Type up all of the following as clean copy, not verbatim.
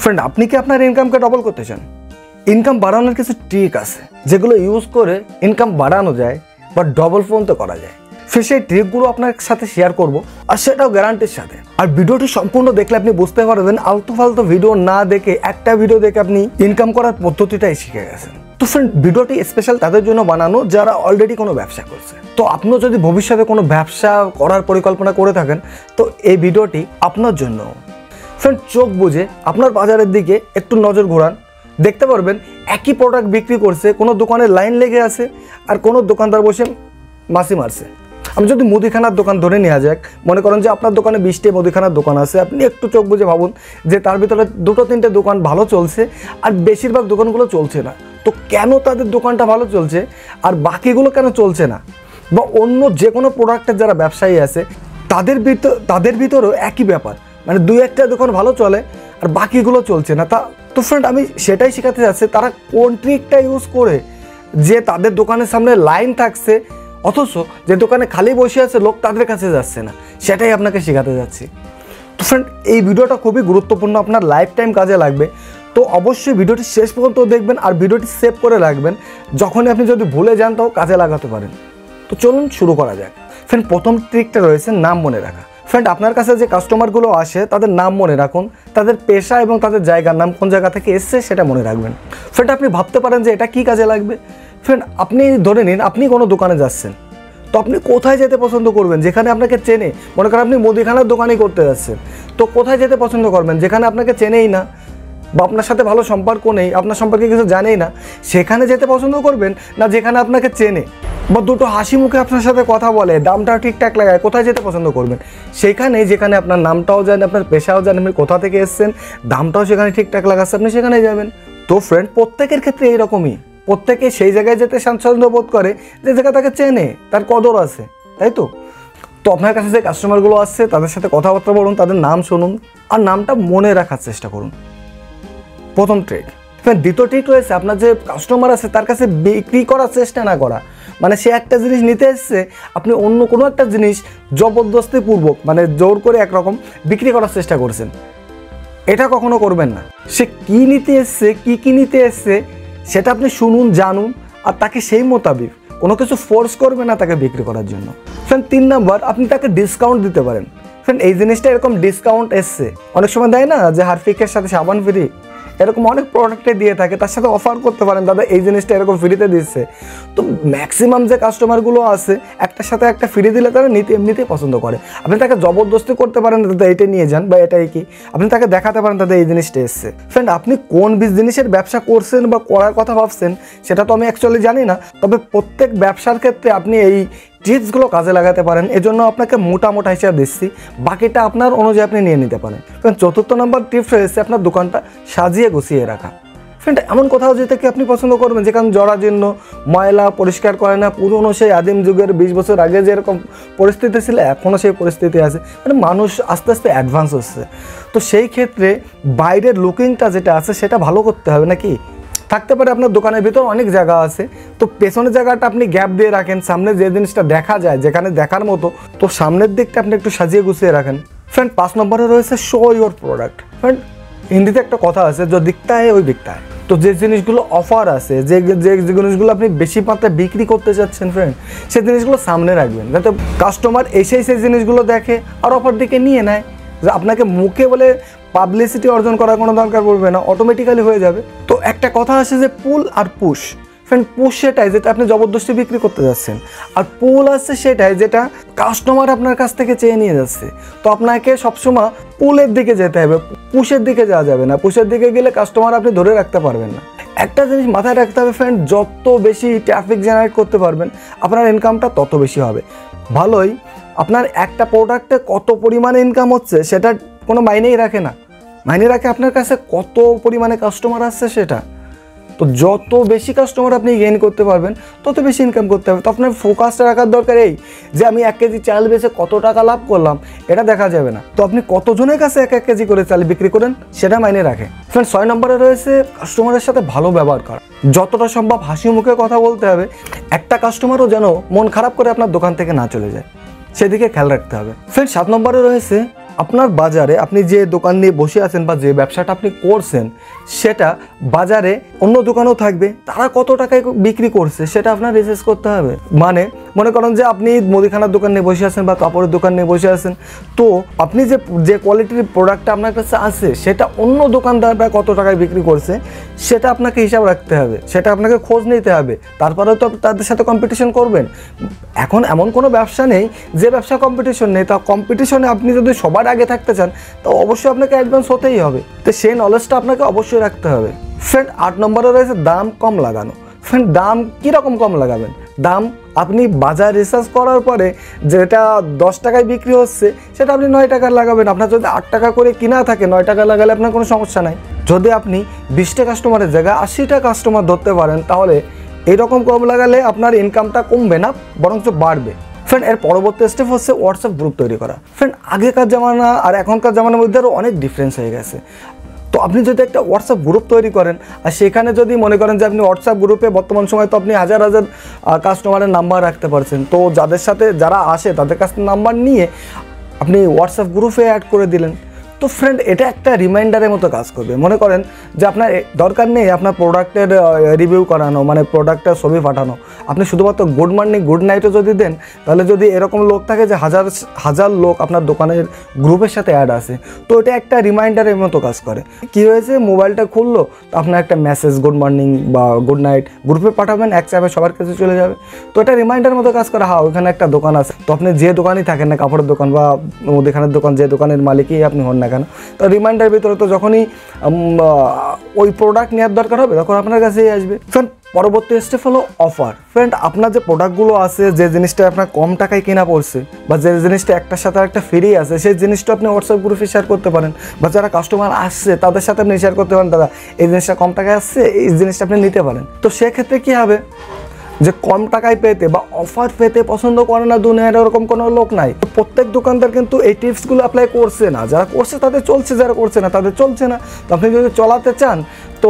Friend, আপনি কি আপনার ইনকামকে ডবল করতে চান? ইনকাম বাড়ানোর কিছু ট্রিক আছে যেগুলো ইউজ করে ইনকাম বাড়ানো যায় বা ডবল পর্যন্ত করা যায়। ফির সেই ট্রিকগুলো আপনার সাথে শেয়ার করব, আর সেটাও গ্যারান্টির সাথে। আর ভিডিওটি সম্পূর্ণ দেখলে আপনি বুঝতে পারবেন আলতু ফালতু ভিডিও না দেখে একটা ভিডিও দেখে আপনি ইনকাম করার পদ্ধতিটাই শিখে গেছেন। তো ফ্রেন্ড, ভিডিওটি স্পেশাল তাদের জন্য বানানো যারা অলরেডি কোনো ব্যবসা করছে। তো আপনিও যদি ভবিষ্যতে কোনো ব্যবসা করার পরিকল্পনা করে থাকেন তো এই ভিডিওটি আপনার জন্য। ফ্রেন্ড, চোখ বুঝে আপনার বাজারের দিকে একটু নজর ঘোরান, দেখতে পারবেন একই প্রোডাক্ট বিক্রি করছে, কোনো দোকানে লাইন লেগে আছে আর কোনো দোকানদার বসে মাসি মারছে। আমি যদি মুদিখানার দোকান ধরে নেওয়া যাক, মনে করেন যে আপনার দোকানে 20টি মুদিখানার দোকান আছে, আপনি একটু চোখ বুঝে ভাবুন যে তার ভিতরে 2-3টে দোকান ভালো চলছে আর বেশিরভাগ দোকানগুলো চলছে না। তো কেন তাদের দোকানটা ভালো চলছে আর বাকিগুলো কেন চলছে না? বা অন্য যে কোনো প্রোডাক্টের যারা ব্যবসায়ী আছে তাদের ভিতরেও একই ব্যাপার, মানে 2-1টা দোকান ভালো চলে আর বাকিগুলো চলছে না। তো ফ্রেন্ড, আমি সেটাই শেখাতে যাচ্ছি তারা কোন ট্রিকটা ইউজ করে যে তাদের দোকানের সামনে লাইন থাকছে অথচ যে দোকানে খালি বসে আছে লোক তাদের কাছে যাচ্ছে না, সেটাই আপনাকে শেখাতে যাচ্ছি। তো ফ্রেন্ড, এই ভিডিওটা খুবই গুরুত্বপূর্ণ, আপনার লাইফ টাইম কাজে লাগবে। তো অবশ্যই ভিডিওটি শেষ পর্যন্ত দেখবেন আর ভিডিওটি সেভ করে রাখবেন, যখনই আপনি যদি ভুলে যান তাও কাজে লাগাতে পারেন। তো চলুন শুরু করা যাক। ফ্রেন্ড, প্রথম ট্রিকটা রয়েছে নাম মনে রাখা। ফ্রেন্ড, আপনার কাছে যে কাস্টমারগুলো আসে তাদের নাম মনে রাখুন, তাদের পেশা এবং তাদের জায়গার নাম, কোন জায়গা থেকে এসছে সেটা মনে রাখবেন। ফ্রেন্ড, আপনি ভাবতে পারেন যে এটা কি কাজে লাগবে। ফ্রেন্ড, আপনি ধরে নিন আপনি কোনো দোকানে যাচ্ছেন, তো আপনি কোথায় যেতে পছন্দ করবেন? যেখানে আপনাকে চেনে। মনে করেন আপনি মুদিখানার দোকানেই করতে যাচ্ছেন, তো কোথায় যেতে পছন্দ করবেন? যেখানে আপনাকে চেনেই না বা আপনার সাথে ভালো সম্পর্ক নেই, আপনার সম্পর্কে কিছু জানেই না, সেখানে যেতে পছন্দ করবেন না যেখানে আপনাকে চেনে বা দুটো হাসি মুখে আপনার সাথে কথা বলে, দামটাও ঠিকঠাক লাগায়? কোথায় যেতে পছন্দ করবেন? সেখানে যেখানে আপনার নামটাও জানেন, আপনার পেশাও জানেন, আপনি কোথা থেকে এসেছেন, দামটাও সেখানে ঠিকঠাক লাগাচ্ছে, আপনি সেখানেই যাবেন। তো ফ্রেন্ড, প্রত্যেকের ক্ষেত্রে এইরকমই, প্রত্যেকে সেই জায়গায় যেতে স্বাচ্ছন্দ্য বোধ করে যে জায়গা তাকে চেনে, তার কদর আছে, তাই তো? তো আপনার কাছে যে কাস্টমারগুলো আসছে তাদের সাথে কথাবার্তা বলুন, তাদের নাম শুনুন আর নামটা মনে রাখার চেষ্টা করুন। প্রথম ট্রিক। দ্বিতীয় ট্রিক রয়েছে আপনার যে কাস্টমার আছে তার কাছে বিক্রি করার চেষ্টা না করা। মানে সে একটা জিনিস নিতে এসছে, আপনি অন্য কোনো একটা জিনিস জবরদস্তিপূর্বক মানে জোর করে একরকম বিক্রি করার চেষ্টা করছেন, এটা কখনো করবেন না। সে কী নিতে এসছে, কী নিতে এসছে সেটা আপনি শুনুন, জানুন আর তাকে সেই মোতাবিক কোনো কিছু ফোর্স করবে না তাকে বিক্রি করার জন্য। ফ্রেন্ড, 3 নম্বর, আপনি তাকে ডিসকাউন্ট দিতে পারেন। ফ্রেন্ড, এই জিনিসটা এরকম ডিসকাউন্ট এসছে, অনেক সময় দেয় না যে হারপিকের সাথে সাবান ফ্রি, এরকম অনেক প্রোডাক্টে দিয়ে থাকে, তার সাথে অফার করতে পারেন দাদা এই জিনিসটা এরকম ফ্রিতে দিচ্ছে। তো ম্যাক্সিমাম যে কাস্টমারগুলো আছে একটার সাথে একটা ফ্রি দিলে তারা এমনিতেই পছন্দ করে। আপনি তাকে জবরদস্তি করতে পারেন দাদা এইটা নিয়ে যান বা এটাই কি, আপনি তাকে দেখাতে পারেন দাদা এই জিনিসটা এসছে। ফ্রেন্ড, আপনি কোন জিনিসের ব্যবসা করছেন বা করার কথা ভাবছেন সেটা তো আমি অ্যাকচুয়ালি জানি না, তবে প্রত্যেক ব্যবসার ক্ষেত্রে আপনি এই টিপসগুলো কাজে লাগাতে পারেন। এজন্য আপনাকে মোটা হিসাব দিচ্ছি, বাকিটা আপনার অনুযায়ী আপনি নিয়ে নিতে পারেন। ফ্রেন্ড, 4র্থ নম্বর টিপস রয়েছে আপনার দোকানটা সাজিয়ে গুছিয়ে রাখা। ফ্রেন্ড, এমন কোথাও যেতে কি আপনি পছন্দ করবেন যেখানে জরাজীর্ণ, ময়লা, পরিষ্কার করে না, পুরনো সেই আদিম যুগের 20 বছর আগে যেরকম পরিস্থিতি ছিল এখনও সেই পরিস্থিতি আছে, মানে মানুষ আস্তে আস্তে অ্যাডভান্স হচ্ছে। তো সেই ক্ষেত্রে বাইরের লুকিংটা যেটা আছে সেটা ভালো করতে হবে নাকি? থাকতে পারে আপনার দোকানের ভিতর অনেক জায়গা আছে, তো পেছনের জায়গাটা আপনি গ্যাপ দিয়ে রাখেন, সামনে যে জিনিসটা দেখা যায় যেখানে দেখার মতো, তো সামনের দিকটা আপনি একটু সাজিয়ে গুছিয়ে রাখেন। ফ্রেন্ড, 5 নম্বরে রয়েছে শো ইউর প্রোডাক্ট। ফ্রেন্ড, হিন্দিতে একটা কথা আছে যে দিকতা হয় ওই বিকতা হয়। তো যে জিনিসগুলো অফার আছে, যে জিনিসগুলো আপনি বেশি মাত্রায় বিক্রি করতে চাচ্ছেন ফ্রেন্ড, সেই জিনিসগুলো সামনে রাখবেন যাতে কাস্টমার এসেই সেই জিনিসগুলো দেখে আর অফার দিকে নিয়ে নেয়। যে আপনাকে মুখে বলে পাবলিসিটি অর্জন করার কোনো দরকার পড়বে না, অটোমেটিক্যালি হয়ে যাবে। তো একটা কথা আছে যে পুল আর পুশ। ফ্রেন্ড, পুশ সেটাই যেটা আপনি জবরদস্তি বিক্রি করতে যাচ্ছেন, আর পুল আছে সেটাই যেটা কাস্টমার আপনার কাছ থেকে চেয়ে নিয়ে যাচ্ছে। তো আপনাকে সবসময় পুলের দিকে যেতে হবে, পুশের দিকে যাওয়া যাবে না। পুশের দিকে গেলে কাস্টমার আপনি ধরে রাখতে পারবেন না। একটা জিনিস মাথায় রাখতে হবে ফ্রেন্ড, যত বেশি ট্রাফিক জেনারেট করতে পারবেন আপনার ইনকামটা তত বেশি হবে। ভালোই, আপনার একটা প্রোডাক্টে কত পরিমাণে ইনকাম হচ্ছে সেটা কোনো মাইনেই রাখে না, মাইনে রাখে আপনার কাছে কত পরিমাণে কাস্টমার আসছে সেটা। তো যত বেশি কাস্টমার আপনি গেইন করতে পারবেন তত বেশি ইনকাম করতে হবে। তো আপনার ফোকাসটা রাখার দরকার এই যে আমি 1 কেজি চাল বেচে কত টাকা লাভ করলাম এটা দেখা যাবে না, তো আপনি কতজনের কাছে 1 কেজি করে চাল বিক্রি করেন সেটা মাইনে রাখে। ফ্রেন্ড, 6 নম্বরে রয়েছে কাস্টমারের সাথে ভালো ব্যবহার করা। যতটা সম্ভব হাসি মুখে কথা বলতে হবে, একটা কাস্টমারও যেন মন খারাপ করে আপনার দোকান থেকে না চলে যায় সেদিকে খেয়াল রাখতে হবে। ফ্রেন্ড, 7 নম্বরে রয়েছে আপনার বাজারে আপনি যে দোকান নিয়ে বসে আছেন বা যে ব্যবসাটা আপনি করছেন সেটা বাজারে অন্য দোকানও থাকবে, তারা কত টাকায় বিক্রি করছে সেটা আপনার রিসার্চ করতে হবে। মানে মনে করেন যে আপনি মুদিখানার দোকান নিয়ে বসে আছেন বা কাপড়ের দোকান নিয়ে বসে আছেন, তো আপনি যে কোয়ালিটির প্রোডাক্টটা আপনার কাছে আছে সেটা অন্য দোকানদাররা কত টাকায় বিক্রি করছে সেটা আপনাকে হিসাব রাখতে হবে, সেটা আপনাকে খোঁজ নিতে হবে, তারপরেও তো তাদের সাথে কম্পিটিশন করবেন। এখন এমন কোনো ব্যবসা নেই যে ব্যবসা কম্পিটিশন নেই, তা কম্পিটিশনে আপনি যদি সবার আগে থাকতে চান তো অবশ্যই আপনাকে অ্যাডভান্স হতেই হবে, তো সেই নলেজটা আপনাকে অবশ্যই রাখতে হবে। ফ্রেন্ড 8 নম্বরে রয়েছে দাম কম লাগানো। ফ্রেন্ড দাম কীরকম কম লাগাবেন? দাম আপনি বাজার রিসার্চ করার পরে যেটা 10 টাকায় বিক্রি হচ্ছে সেটা আপনি 9 টাকার লাগাবেন। আপনার যদি 8 টাকা করে কিনা থাকে 9 টাকা লাগালে আপনার কোনো সমস্যা নাই। যদি আপনি 20টা কাস্টমারের জায়গায় 80টা কাস্টমার ধরতে পারেন তাহলে এরকম কম লাগালে আপনার ইনকামটা কমবে না বরঞ্চ বাড়বে। ফ্রেন্ড এর পরবর্তী স্টেপ হচ্ছে হোয়াটসঅ্যাপ গ্রুপ তৈরি করা। ফ্রেন্ড আগেকার জামানা আর এখনকার জামানার মধ্যে আরও অনেক ডিফারেন্স হয়ে গেছে। তো আপনি যদি একটা হোয়াটসঅ্যাপ গ্রুপ তৈরি করেন আর সেখানে যদি মনে করেন যে আপনি হোয়াটসঅ্যাপ গ্রুপে বর্তমান সময় তো আপনি হাজার হাজার কাস্টমারের নাম্বার রাখতে পারছেন, তো যাদের সাথে যারা আসে তাদের কাছ থেকে নাম্বার নিয়ে আপনি হোয়াটসঅ্যাপ গ্রুপে অ্যাড করে দিলেন। তো ফ্রেন্ড এটা একটা রিমাইন্ডারের মতো কাজ করবে। মনে করেন যে আপনার দরকার নেই আপনার প্রোডাক্টের রিভিউ করানো, মানে প্রোডাক্টের ছবি পাঠানো, আপনি শুধুমাত্র গুড মর্নিং গুড নাইটও যদি দেন তাহলে যদি এরকম লোক থাকে যে হাজার হাজার লোক আপনার দোকানের গ্রুপের সাথে অ্যাড আছে, তো এটা একটা রিমাইন্ডারের মতো কাজ করে। কি হয়েছে, মোবাইলটা খুললো তো আপনার একটা মেসেজ গুড মর্নিং বা গুড নাইট গ্রুপে পাঠাবেন, এক চাপে সবার কাছে চলে যাবে। তো এটা রিমাইন্ডারের মতো কাজ করে। হ্যাঁ, ওইখানে একটা দোকান আছে, তো আপনি যে দোকানই থাকেন না, কাপড়ের দোকান বা মুদিখানার দোকান, যে দোকানের মালিকই আপনি হন না কেন, তো রিমাইন্ডার ভিতরে তো যখনই ওই প্রোডাক্ট নেওয়ার দরকার হবে তখন আপনার কাছেই আসবে। ফ্রেন্ড পরবর্তী স্টেপ হলো অফার। ফ্রেন্ড আপনার যে প্রোডাক্টগুলো আছে, যে জিনিসটা আপনার কম টাকায় কেনা পড়ছে বা যে জিনিসটা একটার সাথে একটা ফ্রি আছে, সেই জিনিসটা আপনি হোয়াটসঅ্যাপ গ্রুপে শেয়ার করতে পারেন, বা যারা কাস্টমার আসছে তাদের সাথে আপনি শেয়ার করতে পারেন, দাদা এই জিনিসটা কম টাকায় আসছে, এই জিনিসটা আপনি নিতে পারেন। তো সেক্ষেত্রে কী হবে যে কম টাকায় পেতে বা অফার পেতে পছন্দ করে না দুনিয়ার এরকম কোনো লোক নাই। তো প্রত্যেক দোকানদার কিন্তু এই টিপসগুলো অ্যাপ্লাই করছে না, যারা করছে তাদের চলছে, যারা করছে না তাদের চলছে না। তো আপনি যদি চলাতে চান তো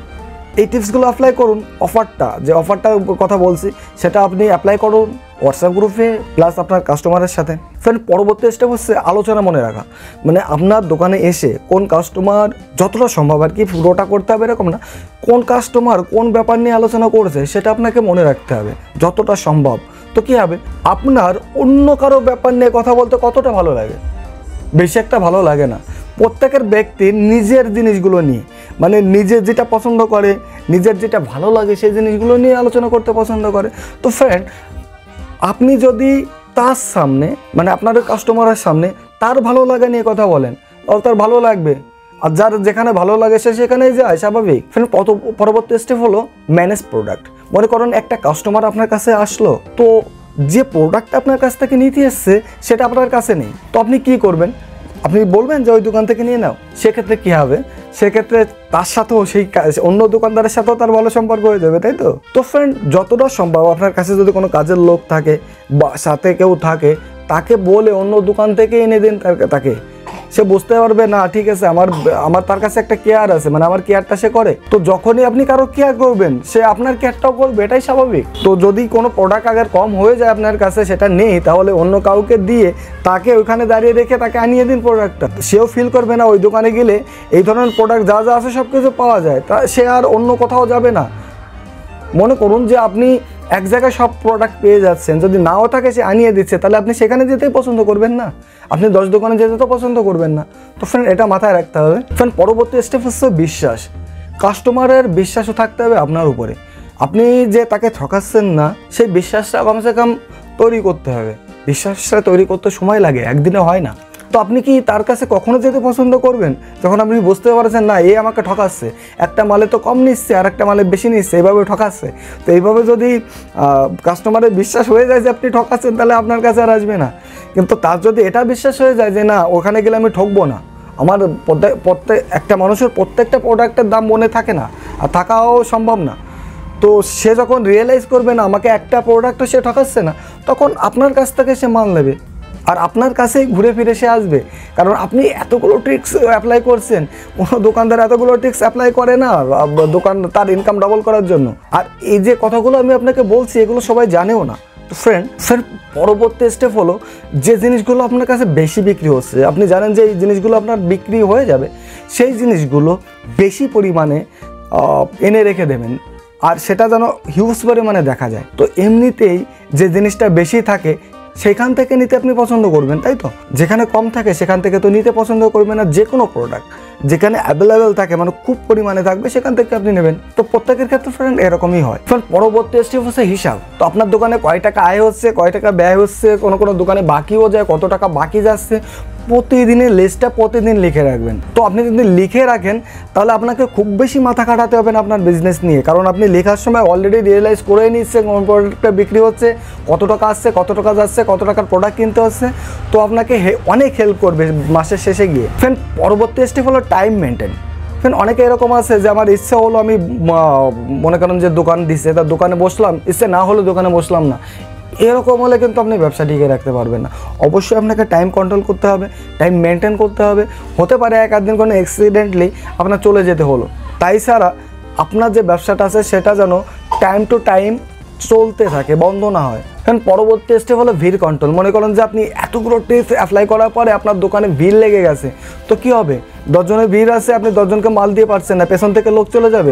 এই টিপসগুলো অ্যাপ্লাই করুন। যে অফারটার কথা বলছি সেটা আপনি অ্যাপ্লাই করুন হোয়াটসঅ্যাপ গ্রুপে প্লাস আপনার কাস্টমারের সাথে। ফ্রেন্ড পরবর্তী স্টেপ হচ্ছে আলোচনা মনে রাখা। মানে আপনার দোকানে এসে কোন কাস্টমার, যতটা সম্ভব আর কি পুরোটা করতে হবে এরকম না, কোন কাস্টমার কোন ব্যাপার নিয়ে আলোচনা করছে সেটা আপনাকে মনে রাখতে হবে যতটা সম্ভব। তো কী হবে, আপনার অন্য কারো ব্যাপার নিয়ে কথা বলতে কতটা ভালো লাগে? বেশি একটা ভালো লাগে না। প্রত্যেকের ব্যক্তির নিজের জিনিসগুলো নিয়ে, মানে নিজের যেটা পছন্দ করে, নিজের যেটা ভালো লাগে সেই জিনিসগুলো নিয়ে আলোচনা করতে পছন্দ করে। তো ফ্রেন্ড আপনি যদি তার সামনে, মানে আপনার কাস্টমারের সামনে তার ভালো লাগা নিয়ে কথা বলেন, তার ভালো লাগবে, আর যার যেখানে ভালো লাগে সে সেখানেই যায়, স্বাভাবিক। ফ্রেন্ড পরবর্তী স্টেপ হলো ম্যানেজ প্রোডাক্ট। মনে করেন একটা কাস্টমার আপনার কাছে আসলো, তো যে প্রোডাক্টটা আপনার কাছ থেকে নিতে এসছে সেটা আপনার কাছে নেই, তো আপনি কি করবেন? আপনি বলবেন যে ওই দোকান থেকে নিয়ে নাও। সেক্ষেত্রে কী হবে, সেক্ষেত্রে তার সাথেও সেই অন্য দোকানদারের সাথেও তার ভালো সম্পর্ক হয়ে যাবে, তাই তো? তো ফ্রেন্ড যতটা সম্ভব আপনার কাছে যদি কোনো কাজের লোক থাকে বা সাথে কেউ থাকে, তাকে বলে অন্য দোকান থেকে এনে দিন তাকে। সে বুঝতে পারবে না ঠিক আছে আমার তার কাছে একটা কেয়ার আছে, মানে আমার কেয়ারটা সে করে। তো যখনই আপনি কারো কেয়ার করবেন সে আপনার কেয়ারটাও করবে, এটাই স্বাভাবিক। তো যদি কোনো প্রোডাক্ট আগে কম হয়ে যায় আপনার কাছে, সেটা নেই, তাহলে অন্য কাউকে দিয়ে তাকে ওইখানে দাঁড়িয়ে রেখে তাকে আনিয়ে দিন প্রোডাক্টটা। সেও ফিল করবে না ওই দোকানে গেলে এই ধরনের প্রোডাক্ট যা যা আছে সব কিছু পাওয়া যায়, তা সে আর অন্য কোথাও যাবে না। মনে করুন যে আপনি এক জায়গায় সব প্রোডাক্ট পেয়ে যাচ্ছেন, যদি নাও থাকে সে আনিয়ে দিচ্ছে, তাহলে আপনি সেখানে যেতেই পছন্দ করবেন না, আপনি 10 দোকানে যেতে তো পছন্দ করবেন না। তো ফ্রেন্ড এটা মাথায় রাখতে হবে। ফ্রেন্ড পরবর্তী স্টেপ হচ্ছে বিশ্বাস। কাস্টমারের বিশ্বাসও থাকতে হবে আপনার উপরে। আপনি যে তাকে ঠকাচ্ছেন না সেই বিশ্বাসটা কমসে কম তৈরি করতে হবে। বিশ্বাসটা তৈরি করতে সময় লাগে, একদিনে হয় না। তো আপনি কি তার কাছে কখনো যেতে পছন্দ করবেন যখন আপনি বুঝতে পারছেন না এ আমাকে ঠকাচ্ছে, একটা মালে তো কম নিচ্ছে আর একটা মালে বেশি নিচ্ছে, এইভাবে ঠকাচ্ছে? তো এইভাবে যদি কাস্টমারের বিশ্বাস হয়ে যায় যে আপনি ঠকাচ্ছেন, তাহলে আপনার কাছে আর আসবে না। কিন্তু তার যদি এটা বিশ্বাস হয়ে যায় যে না ওখানে গেলে আমি ঠকবো না, আমার একটা মানুষের প্রত্যেকটা প্রোডাক্টের দাম মনে থাকে না আর থাকাও সম্ভব না, তো সে যখন রিয়েলাইজ করবে না আমাকে একটা প্রোডাক্টও সে ঠকাচ্ছে না, তখন আপনার কাছ থেকে সে মাল নেবে আর আপনার কাছেই ঘুরে ফিরে সে আসবে। কারণ আপনি এতগুলো ট্রিক্স অ্যাপ্লাই করছেন, কোনো দোকানদার এতগুলো ট্রিক্স অ্যাপ্লাই করে না দোকান তার ইনকাম ডবল করার জন্য। আর এই যে কথাগুলো আমি আপনাকে বলছি এগুলো সবাই জানেও না, তো ফ্রেন্ড পরবর্তী স্টেপ হলো যে জিনিসগুলো আপনার কাছে বেশি বিক্রি হচ্ছে, আপনি জানেন যে এই জিনিসগুলো আপনার বিক্রি হয়ে যাবে, সেই জিনিসগুলো বেশি পরিমাণে এনে রেখে দেবেন, আর সেটা যেন হিউজ পরিমাণে দেখা যায়। তো এমনিতেই যে জিনিসটা বেশি থাকে সেখান থেকে নিতে আপনি পছন্দ করবেন, তাই তো? যেখানে কম থাকে সেখান থেকে তো নিতে পছন্দ করবেন না। যে কোনো প্রোডাক্ট যেখানে অ্যাভেলেবেল থাকে, মানে খুব পরিমাণে থাকবে, সেখান থেকে আপনি নেবেন। তো প্রত্যেকের ক্ষেত্রে ফ্রেন্ড এরকমই হয়। ফ্রেন্ড পরবর্তী স্টেপ হচ্ছে হিসাব। তো আপনার দোকানে কয় টাকা আয় হচ্ছে, কয় টাকা ব্যয় হচ্ছে, কোনো দোকানে বাকিও যায়, কত টাকা বাকি যাচ্ছে, প্রতিদিনের লিস্টটা প্রতিদিন লিখে রাখবেন। তো আপনি যদি লিখে রাখেন তাহলে আপনাকে খুব বেশি মাথা খাটাতে হবে না আপনার বিজনেস নিয়ে, কারণ আপনি লেখার সময় অলরেডি রিয়েলাইজ করে নিচ্ছে কোন প্রোডাক্টটা বিক্রি হচ্ছে, কত টাকা আসছে, কত টাকা যাচ্ছে, কত টাকার প্রোডাক্ট কিনতে হচ্ছে। তো আপনাকে অনেক হেল্প করবে মাসের শেষে গিয়ে। ফ্রেন্ড পরবর্তী স্টেপ হলো টাইম মেনটেন। ফ্রেন্ড অনেকে এরকম আছে যে আমার ইচ্ছা হলো, আমি মনে করেন যে দোকান দিচ্ছে, তার দোকানে বসলাম, ইচ্ছে না হলে দোকানে বসলাম না। এরকম হলে কিন্তু আপনি ব্যবসা টিকে রাখতে পারবেন না। অবশ্যই আপনাকে টাইম কন্ট্রোল করতে হবে, টাইম মেনটেন করতে হবে। হতে পারে এক আধ দিন কোনো অ্যাক্সিডেন্টলি আপনার চলে যেতে হলো, তাই ছাড়া আপনার যে ব্যবসাটা আছে সেটা যেন টাইম টু টাইম চলতে থাকে, বন্ধ না হয়। কারণ পরবর্তী স্টেপ হলো ভিড় কন্ট্রোল। মনে করেন যে আপনি এতগুলো টিপস অ্যাপ্লাই করার পরে আপনার দোকানে ভিড় লেগে গেছে, তো কী হবে? 10 জনের ভিড় আছে, আপনি 10 জনকে মাল দিয়ে পারছেন না, পেছন থেকে লোক চলে যাবে।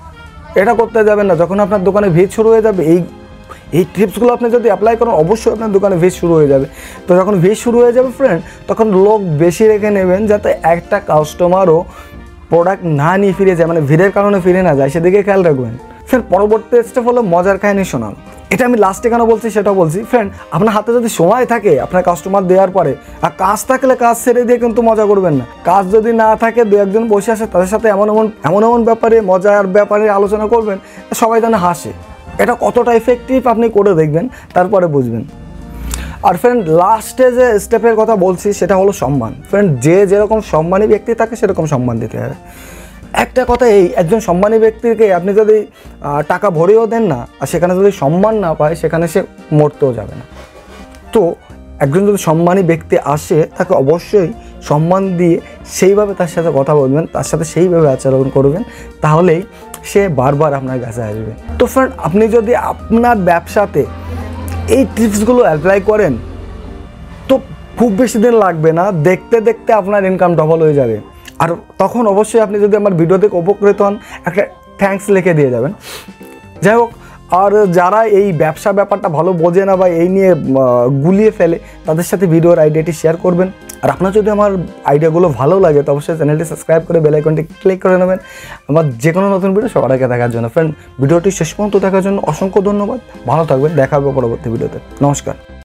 এটা করতে যাবেন না। যখন আপনার দোকানে ভিড় শুরু হয়ে যাবে, এই টিপসগুলো আপনি যদি অ্যাপ্লাই করেন, অবশ্যই আপনার দোকানে ভিড় শুরু হয়ে যাবে। তো যখন ভিড় শুরু হয়ে যাবে ফ্রেন্ড, তখন লোক বেশি রেখে নেবেন, যাতে একটা কাস্টমারও প্রোডাক্ট না নিয়ে ফিরে যায়, মানে ভিড়ের কারণে ফিরে না যায়, সেদিকে খেয়াল রাখবেন। ফ্রেন্ড পরবর্তী স্টেপ হলো মজার কাহিনী শোনানো। এটা আমি লাস্টে কেন বলছি সেটাও বলছি। ফ্রেন্ড আপনার হাতে যদি সময় থাকে আপনার কাস্টমার দেওয়ার পরে, আর কাজ থাকলে কাজ ছেড়ে দিয়ে কিন্তু মজা করবেন না। কাজ যদি না থাকে, দু একজন বসে আসে, তাদের সাথে এমন ব্যাপারে, মজার ব্যাপারে আলোচনা করবেন সবাই যেন হাসে। এটা কতটা এফেক্টিভ আপনি করে দেখবেন, তারপরে বুঝবেন। আর ফ্রেন্ড লাস্টে যে স্টেপের কথা বলছি সেটা হলো সম্মান। ফ্রেন্ড যে যেরকম সম্মানী ব্যক্তি থাকে সেরকম সম্মান দিতে হবে। একটা কথা এই, একজন সম্মানী ব্যক্তিকে আপনি যদি টাকা ভরেও দেন না, আর সেখানে যদি সম্মান না পায়, সেখানে সে মরতেও যাবে না। তো একজন যদি সম্মানী ব্যক্তি আসে, তাকে অবশ্যই সম্মান দিয়ে সেইভাবে তার সাথে কথা বলবেন, তার সাথে সেইভাবে আচরণ করবেন, তাহলেই সে বারবার আপনার কাছে আসবে। তো ফ্রেন্ড আপনি যদি আপনার ব্যবসাতে এই টিপসগুলো অ্যাপ্লাই করেন, তো খুব বেশি দিন লাগবে না, দেখতে দেখতে আপনার ইনকাম ডবল হয়ে যাবে। আর তখন অবশ্যই আপনি যদি আমার ভিডিও থেকে উপকৃত হন, একটা থ্যাঙ্কস লিখে দিয়ে যাবেন। যাই হোক, আর যারা এই ব্যবসা ব্যাপারটা ভালো বোঝে না বা এই নিয়ে গুলিয়ে ফেলে, তাদের সাথে ভিডিওর আইডিয়াটি শেয়ার করবেন। আর আপনার যদি আমার আইডিয়াগুলো ভালো লাগে, তো অবশ্যই চ্যানেলটি সাবস্ক্রাইব করে বেল আইকনটি ক্লিক করে নেবেন আমার যে কোনো নতুন ভিডিও সবার আগে দেখার জন্য। ফ্রেন্ড ভিডিওটি শেষ পর্যন্ত দেখার জন্য অসংখ্য ধন্যবাদ। ভালো থাকবেন, দেখা হবে পরবর্তী ভিডিওতে। নমস্কার।